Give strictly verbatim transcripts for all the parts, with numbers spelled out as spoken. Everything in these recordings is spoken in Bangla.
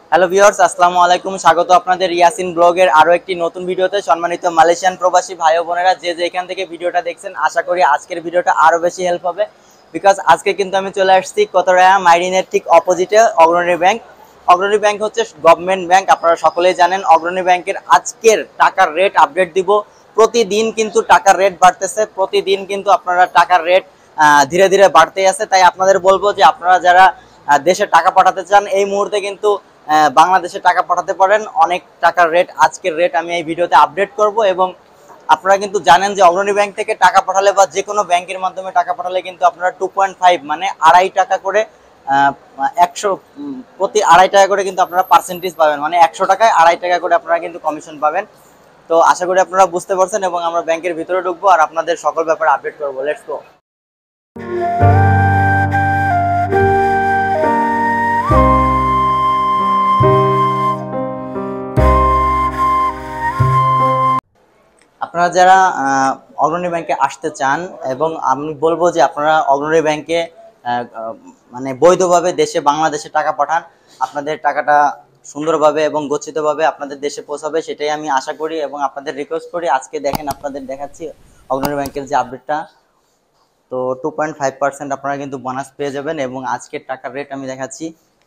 হ্যালো ভিউয়ার্স, আসসালামু আলাইকুম। স্বাগত আপনাদের ইয়াসিন ব্লগের আরো একটি নতুন ভিডিওতে। সম্মানিত মালয়েশিয়ান প্রবাসী ভাই ও বোনেরা, যে যে এখান থেকে ভিডিওটা দেখছেন, আশা করি আজকের ভিডিওটা আরো বেশি হেল্প হবে। বিকজ আজকে কিন্তু আমি চলে আসছি কোতরায়া মাইরিনের ঠিক অপোজিটে অগ্রণী ব্যাংক। অগ্রণী ব্যাংক হচ্ছে গভর্নমেন্ট ব্যাংক, আপনারা সকলেই জানেন। অগ্রণী ব্যাংকের আজকের টাকার রেট আপডেট দিব। প্রতিদিন কিন্তু টাকার রেট বাড়তেছে, প্রতিদিন কিন্তু আপনারা টাকার রেট ধীরে ধীরে বাড়তেই আছে। তাই আপনাদের বলবো যে আপনারা যারা দেশে টাকা পাঠাতে চান, এই মুহূর্তে কিন্তু বাংলাদেশে টাকা পাঠাতে পারেন। অনেক টাকার রেট, আজকের রেট আমি এই ভিডিওতে আপডেট করব। এবং আপনারা কিন্তু জানেন যে অগ্রণী ব্যাংক থেকে টাকা পাঠালে বা যে কোনো ব্যাংকের মাধ্যমে টাকা পাঠালে কিন্তু আপনারা টু পয়েন্ট ফাইভ মানে আড়াই টাকা করে একশো প্রতি আড়াই টাকা করে কিন্তু আপনারা পার্সেন্টেজ পাবেন। মানে একশো টাকায় আড়াই টাকা করে আপনারা কিন্তু কমিশন পাবেন। তো আশা করি আপনারা বুঝতে পারছেন এবং আমরা ব্যাংকের ভিতরে ঢুকবো আর আপনাদের সকল ব্যাপারে আপডেট করবো। Let's go. আপনারা যারা অগ্রণী ব্যাংকে আসতে চান, এবং আমি বলবো যে আপনারা অগ্রণী ব্যাংকে মানে বৈধভাবে দেশে বাংলাদেশে টাকা পাঠান, আপনাদের টাকাটা সুন্দরভাবে এবং গচ্ছিতভাবে আপনাদের দেশে পৌঁছাবে, সেটাই আমি আশা করি এবং আপনাদের রিকোয়েস্ট করি। আজকে দেখেন আপনাদের দেখাচ্ছি অগ্রণী ব্যাংকের যে আপডেটটা। তো টু পয়েন্ট ফাইভ পার্সেন্ট আপনারা কিন্তু বোনাস পেয়ে যাবেন। এবং আজকের টাকার রেট আমি দেখাচ্ছি।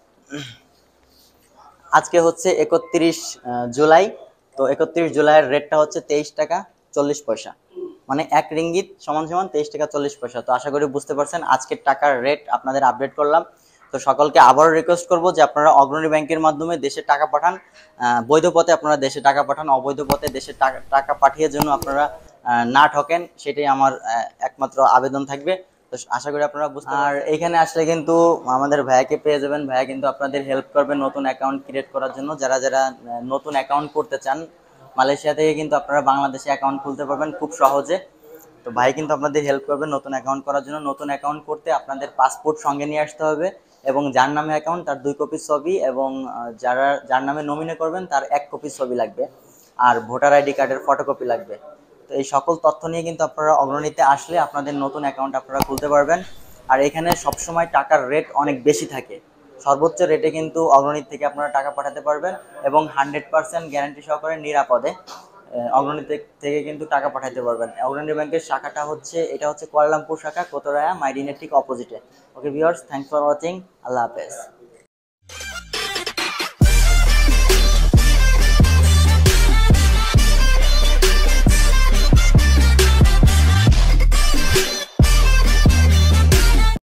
আজকে হচ্ছে একত্রিশ জুলাই। তো একত্রিশ জুলাইয়ের রেটটা হচ্ছে তেইশ টাকা চল্লিশ পয়সা, মানে এক রিঙ্গিত সমান সমান তেইশ টাকা চল্লিশ পয়সা। তো আশা করি বুঝতে পারছেন আজকের টাকার রেট আপনাদের আপডেট করলাম। তো সকলকে আবারও রিকোয়েস্ট করব যে আপনারা অগ্রণী ব্যাংকের মাধ্যমে দেশে টাকা পাঠান, বৈধ পথে আপনারা দেশে টাকা পাঠান, অবৈধ পথে দেশে টাকা পাঠিয়ে জন্য আপনারা না ঠকেন, সেটাই আমার একমাত্র আবেদন থাকবে। তো আশা করি আপনারা বুঝতে। আর এইখানে আসলে কিন্তু আমাদের ভাইয়াকে পেয়ে যাবেন। ভাইয়া কিন্তু আপনাদের হেল্প করবেন নতুন অ্যাকাউন্ট ক্রিয়েট করার জন্য। যারা যারা নতুন অ্যাকাউন্ট করতে চান মালয়েশিয়া থেকে, কিন্তু আপনারা বাংলাদেশে অ্যাকাউন্ট খুলতে পারবেন খুব সহজে। তো ভাই কিন্তু আপনাদের হেল্প করবেন নতুন অ্যাকাউন্ট করার জন্য। নতুন অ্যাকাউন্ট করতে আপনাদের পাসপোর্ট সঙ্গে নিয়ে আসতে হবে, এবং যার নামে অ্যাকাউন্ট তার দুই কপি ছবি, এবং যারা যার নামে নমিনি করবেন তার এক কপি ছবি লাগবে, আর ভোটার আইডি কার্ডের ফটোকপি লাগবে। তো এই সকল তথ্য নিয়ে কিন্তু আপনারা অগ্রণীতে আসলে আপনাদের নতুন অ্যাকাউন্ট আপনারা খুলতে পারবেন। আর এখানে সবসময় টাকার রেট অনেক বেশি থাকে, সর্বোচ্চ রেটে কিন্তু অগ্রণী থেকে আপনারা টাকা পাঠাতে পারবেন, এবং হান্ড্রেড পার্সেন্ট গ্যারান্টি সহকারে নিরাপদে অগ্রণী থেকে কিন্তু টাকা পাঠাতে পারবেন। অগ্রণী ব্যাংকের শাখাটা হচ্ছে, এটা হচ্ছে কুয়ালালামপুর শাখা, কোতরায়া মাইরিনের ঠিক অপোজিটে। Okay viewers, thanks for watching. আল্লাহ হাফেজ।